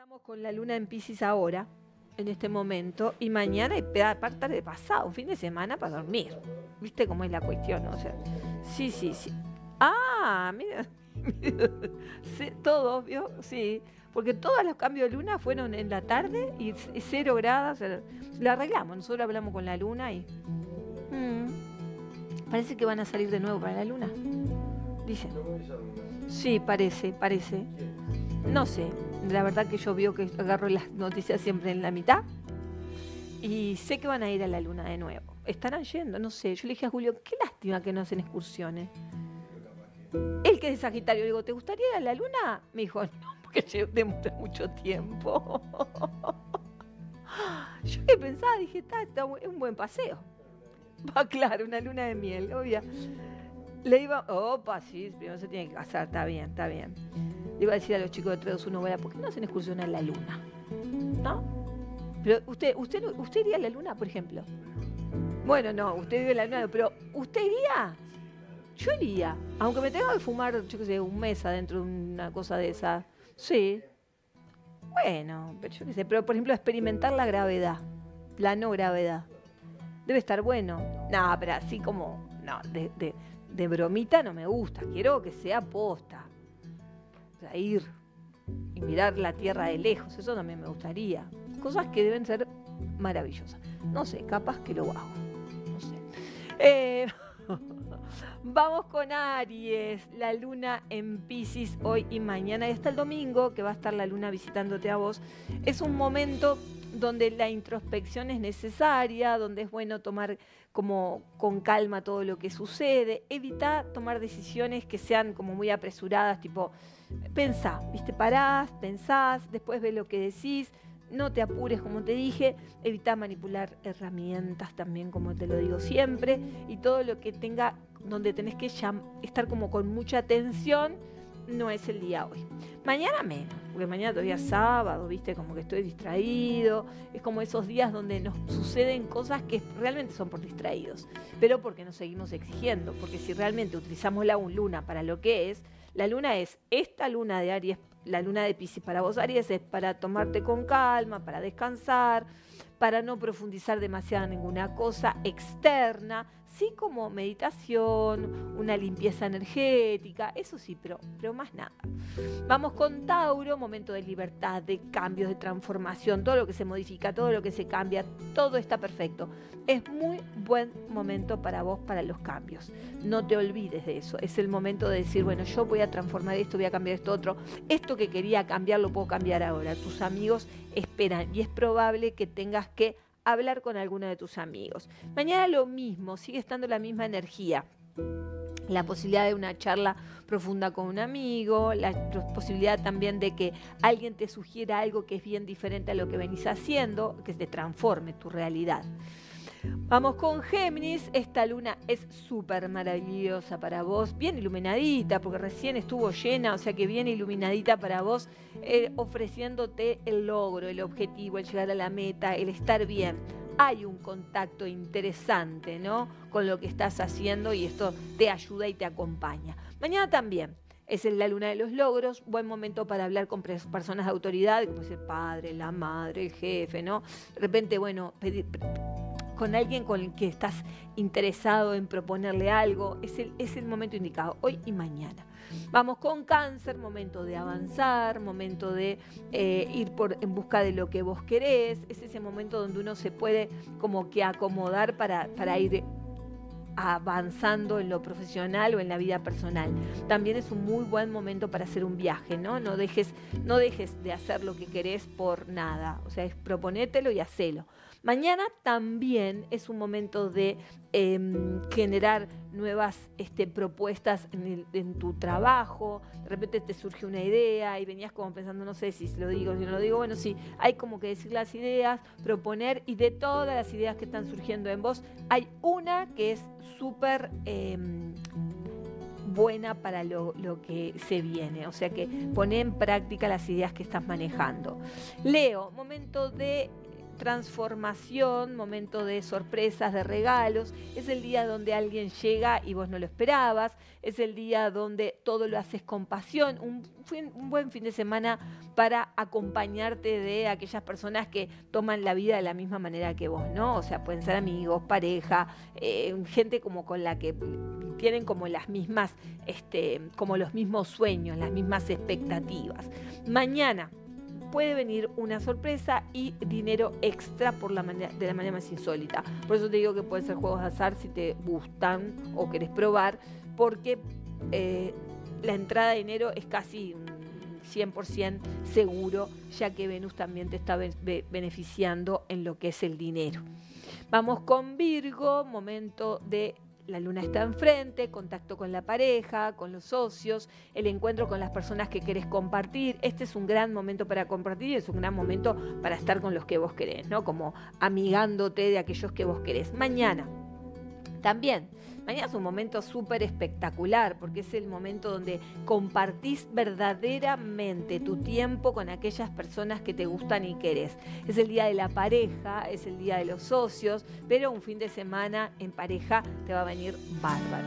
Estamos con la luna en Piscis ahora, en este momento, y mañana y parte de pasado, un fin de semana para dormir. ¿Viste cómo es la cuestión? O sea, sí, sí, sí. Ah, mira, sí, todo, ¿vio? Sí, porque todos los cambios de luna fueron en la tarde y 0 grados. O sea, lo arreglamos, nosotros hablamos con la luna y... parece que van a salir de nuevo para la luna, dicen. Sí, parece. No sé, la verdad que yo veo que agarro las noticias siempre en la mitad y sé que van a ir a la luna de nuevo. Estarán yendo, no sé. Yo le dije a Julio, qué lástima que no hacen excursiones. Él que es de Sagitario, le digo, ¿te gustaría ir a la luna? Me dijo, no, porque demora mucho tiempo. Yo que pensaba, dije, es un buen paseo. Va, claro, una luna de miel, obvia. Le iba, opa, sí, primero se tiene que casar, está bien. Le iba a decir a los chicos de 321, bueno, ¿por qué no hacen excursión a la luna? ¿No? Pero usted iría a la luna, por ejemplo. Bueno, no, usted vive en la luna, pero ¿usted iría? Yo iría, aunque me tenga que fumar, yo qué sé, un mes adentro de una cosa de esa. Sí. Bueno, pero yo qué sé, pero por ejemplo experimentar la gravedad, la no gravedad. Debe estar bueno. No, pero así como, no, de bromita no me gusta, quiero que sea posta. O sea, ir y mirar la Tierra de lejos, eso también me gustaría. Cosas que deben ser maravillosas. No sé, capaz que lo hago. No sé. Vamos con Aries, la luna en Piscis hoy y mañana y hasta el domingo, que va a estar la luna visitándote a vos. Es un momento donde la introspección es necesaria, donde es bueno tomar como con calma todo lo que sucede. Evita tomar decisiones que sean como muy apresuradas, tipo, pensá, ¿viste? Parás, pensás, después ves lo que decís. No te apures, como te dije, evita manipular herramientas también, como te lo digo siempre, y todo lo que tenga, donde tenés que estar como con mucha atención, no es el día hoy. Mañana menos, porque mañana todavía es sábado, viste, como que estoy distraído, es como esos días donde nos suceden cosas que realmente son por distraídos, pero porque nos seguimos exigiendo, porque si realmente utilizamos la luna para lo que es, la luna es esta luna de Aries, la luna de Piscis para vos, Aries, es para tomarte con calma, para descansar, para no profundizar demasiado en ninguna cosa externa, sí como meditación, una limpieza energética, eso sí, pero más nada. Vamos con Tauro, momento de libertad, de cambios, de transformación, todo lo que se modifica, todo lo que se cambia, todo está perfecto. Es muy buen momento para vos, para los cambios. No te olvides de eso. Es el momento de decir, bueno, yo voy a transformar esto, voy a cambiar esto otro. Esto que quería cambiar lo puedo cambiar ahora. Tus amigos esperan y es probable que tengas que hablar con alguno de tus amigos. Mañana lo mismo, sigue estando la misma energía. La posibilidad de una charla profunda con un amigo, la posibilidad también de que alguien te sugiera algo que es bien diferente a lo que venís haciendo, que te transforme tu realidad. Vamos con Géminis, esta luna es súper maravillosa para vos, bien iluminadita, porque recién estuvo llena, o sea que bien iluminadita para vos, ofreciéndote el logro, el objetivo, el llegar a la meta, el estar bien. Hay un contacto interesante, ¿no?, con lo que estás haciendo y esto te ayuda y te acompaña. Mañana también es la luna de los logros, buen momento para hablar con personas de autoridad, como el padre, la madre, el jefe, ¿no? De repente, bueno, con alguien con el que estás interesado en proponerle algo, es el momento indicado, hoy y mañana. Vamos con Cáncer, momento de avanzar, momento de ir en busca de lo que vos querés, es ese momento donde uno se puede como que acomodar para ir avanzando en lo profesional o en la vida personal. También es un muy buen momento para hacer un viaje, ¿no? No dejes de hacer lo que querés por nada, o sea, es proponételo y hacelo. Mañana también es un momento de generar nuevas propuestas en tu trabajo. De repente te surge una idea y venías como pensando, no sé si lo digo, si no lo digo, bueno, sí, hay como que decir las ideas, proponer, y de todas las ideas que están surgiendo en vos, hay una que es súper buena para lo que se viene, o sea que poné en práctica las ideas que estás manejando. Leo, momento de transformación, momento de sorpresas, de regalos. Es el día donde alguien llega y vos no lo esperabas. Es el día donde todo lo haces con pasión. Un buen fin de semana para acompañarte de aquellas personas que toman la vida de la misma manera que vos, ¿no? O sea, pueden ser amigos, pareja, gente como con la que tienen como las mismas, como los mismos sueños, las mismas expectativas. Mañana puede venir una sorpresa y dinero extra de la manera más insólita. Por eso te digo que pueden ser juegos de azar si te gustan o querés probar, porque la entrada de dinero es casi 100% seguro, ya que Venus también te está beneficiando en lo que es el dinero. Vamos con Virgo, momento de la luna está enfrente, contacto con la pareja, con los socios, el encuentro con las personas que querés compartir. Este es un gran momento para compartir y es un gran momento para estar con los que vos querés, ¿no? Como amigándote de aquellos que vos querés. Mañana también. Mañana es un momento súper espectacular porque es el momento donde compartís verdaderamente tu tiempo con aquellas personas que te gustan y querés. Es el día de la pareja, es el día de los socios, pero un fin de semana en pareja te va a venir bárbaro.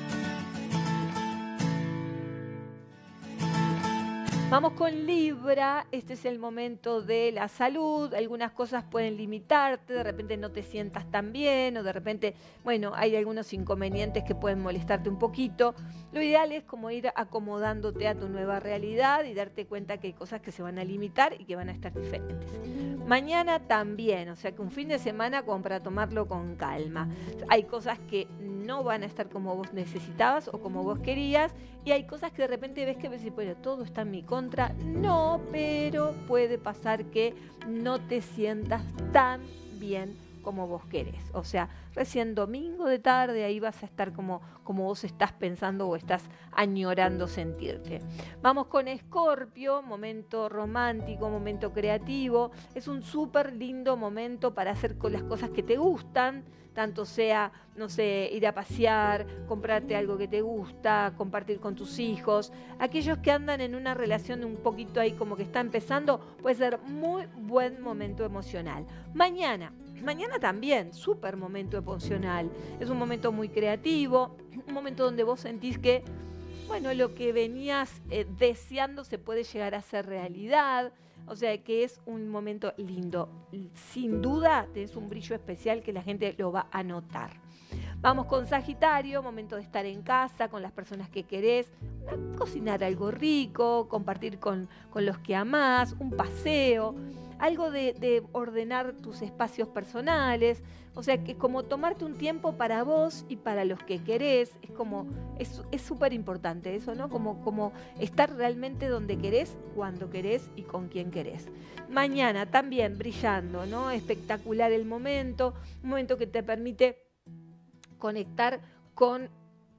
Vamos con Libra, este es el momento de la salud, algunas cosas pueden limitarte, de repente no te sientas tan bien o de repente, bueno, hay algunos inconvenientes que pueden molestarte un poquito. Lo ideal es como ir acomodándote a tu nueva realidad y darte cuenta que hay cosas que se van a limitar y que van a estar diferentes. Mañana también, o sea que un fin de semana como para tomarlo con calma. Hay cosas que no van a estar como vos necesitabas o como vos querías y hay cosas que de repente ves que decís, bueno, todo está en mi contra. No, pero puede pasar que no te sientas tan bien como vos querés. O sea, recién domingo de tarde ahí vas a estar como vos estás pensando o estás añorando sentirte. Vamos con Escorpio, momento romántico, momento creativo. Es un súper lindo momento para hacer con las cosas que te gustan, tanto sea, no sé, ir a pasear, comprarte algo que te gusta, compartir con tus hijos. Aquellos que andan en una relación un poquito ahí como que está empezando, puede ser muy buen momento emocional. Mañana también, súper momento emocional. Es un momento muy creativo, un momento donde vos sentís que, bueno, lo que venías deseando se puede llegar a ser realidad. O sea que es un momento lindo. Sin duda tenés un brillo especial que la gente lo va a notar. Vamos con Sagitario, momento de estar en casa, con las personas que querés, cocinar algo rico, compartir con los que amás, un paseo, algo de ordenar tus espacios personales. O sea que como tomarte un tiempo para vos y para los que querés, es súper importante eso, ¿no? Como estar realmente donde querés, cuando querés y con quien querés. Mañana también brillando, ¿no? Espectacular el momento, un momento que te permite conectar con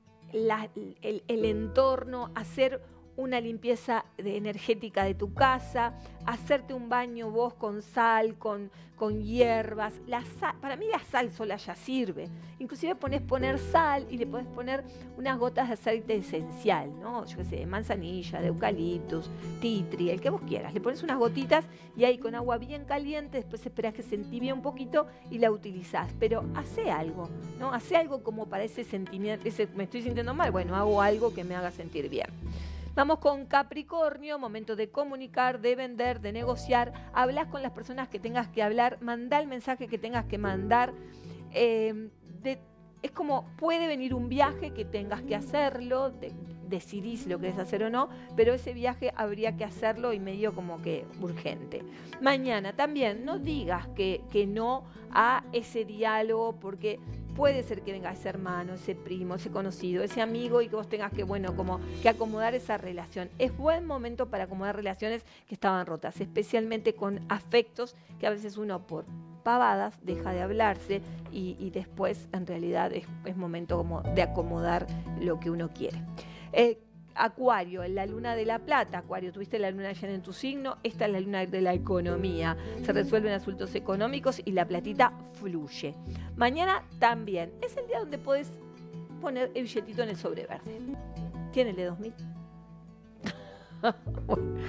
el entorno, hacer una limpieza energética de tu casa, hacerte un baño vos con sal, con hierbas. La sal, para mí la sal sola ya sirve. Inclusive poner sal y le podés poner unas gotas de aceite esencial, ¿no? Yo qué sé, de manzanilla, de eucaliptus, tea tree, el que vos quieras. Le pones unas gotitas y ahí con agua bien caliente, después esperás que se entibie un poquito y la utilizás. Pero hace algo, ¿no? Hace algo como para ese sentimiento, me estoy sintiendo mal, bueno, hago algo que me haga sentir bien. Vamos con Capricornio, momento de comunicar, de vender, de negociar. Hablas con las personas que tengas que hablar, mandá el mensaje que tengas que mandar. Es como puede venir un viaje que tengas que hacerlo, decidís si lo querés hacer o no, pero ese viaje habría que hacerlo y medio como que urgente. Mañana también no digas que no a ese diálogo porque puede ser que venga ese hermano, ese primo, ese conocido, ese amigo y que vos tengas que, bueno, como que acomodar esa relación. Es buen momento para acomodar relaciones que estaban rotas, especialmente con afectos que a veces uno por pavadas deja de hablarse y después en realidad es momento como de acomodar lo que uno quiere. Acuario, en la luna de la plata. Acuario, tuviste la luna llena en tu signo, esta es la luna de la economía. Se resuelven asuntos económicos y la platita fluye. Mañana también es el día donde podés poner el billetito en el sobre verde. ¿Tiene el de 2000? Bueno,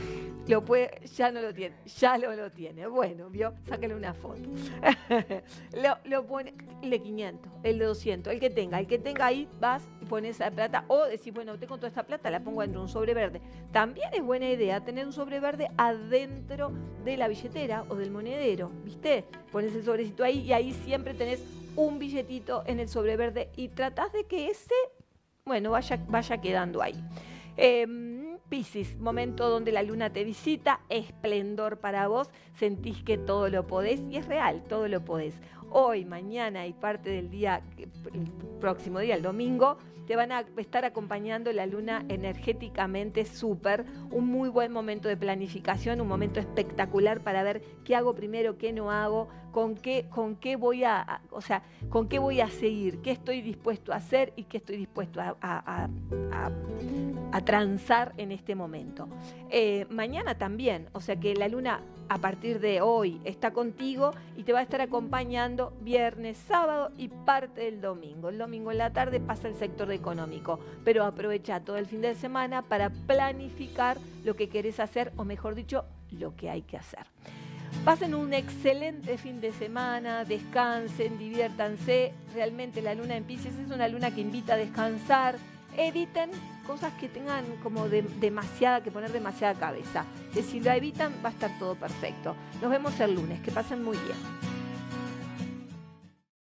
Ya no lo tiene, ya lo tiene. Bueno, vio, sácale una foto. lo pone el de 500, el de 200, el que tenga ahí, vas y pones la plata. O decís, bueno, tengo toda esta plata, la pongo dentro de un sobre verde. También es buena idea tener un sobre verde adentro de la billetera o del monedero, ¿viste? Pones el sobrecito ahí y ahí siempre tenés un billetito en el sobre verde y tratás de que ese, bueno, vaya quedando ahí. Piscis, momento donde la luna te visita, esplendor para vos, sentís que todo lo podés y es real, todo lo podés. Hoy, mañana y parte del día, el próximo día, el domingo, te van a estar acompañando la luna energéticamente súper, un muy buen momento de planificación, un momento espectacular para ver qué hago primero, qué no hago, con qué voy a seguir, qué estoy dispuesto a hacer y qué estoy dispuesto a transar en este momento. Mañana también, o sea que la luna a partir de hoy está contigo y te va a estar acompañando viernes, sábado y parte del domingo. El domingo en la tarde pasa el sector económico, pero aprovecha todo el fin de semana para planificar lo que querés hacer, o mejor dicho, lo que hay que hacer. Pasen un excelente fin de semana, descansen, diviértanse. Realmente la luna en Piscis es una luna que invita a descansar. Eviten cosas que tengan como que poner demasiada cabeza. Que si lo evitan va a estar todo perfecto. Nos vemos el lunes. Que pasen muy bien.